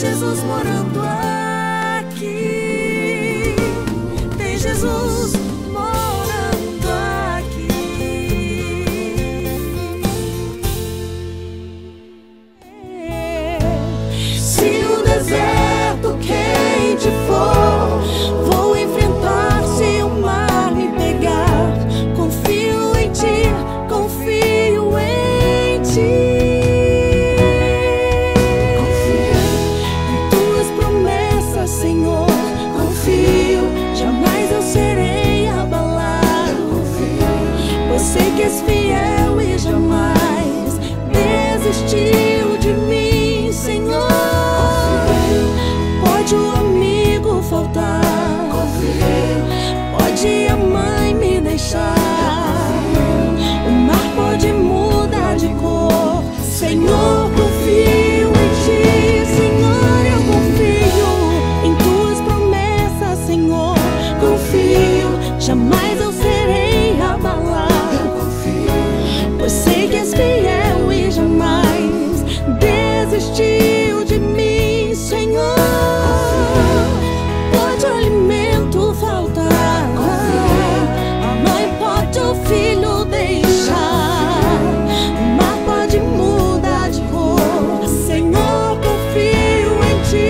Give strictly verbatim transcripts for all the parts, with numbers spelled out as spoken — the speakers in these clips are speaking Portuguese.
Jesus morando aqui, tem Jesus morando aqui. Se o deserto quente for, vou enfrentar se o mar me pegar. Confio em ti, confio em ti. Senhor, confio, jamais eu serei abalado. Confio, pois sei que és fiel e jamais desistiu de mim, Senhor. Confio, pode o amigo faltar, confio, pode a mãe me deixar, confio, o mar pode mudar de cor, Senhor, confio em ti, Senhor, eu confio. Jamais eu serei abalado. Eu confio, pois sei que és fiel e jamais desistiu de mim, Senhor. Confio, pode o alimento faltar, confio, a mãe pode o filho deixar, o mar pode mudar de cor, Senhor, confio em ti.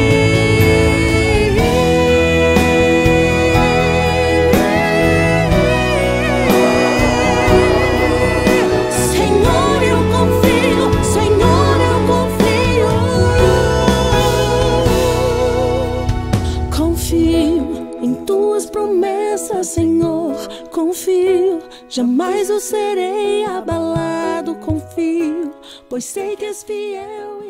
Senhor, confio, jamais eu serei abalado. Confio, pois sei que és fiel.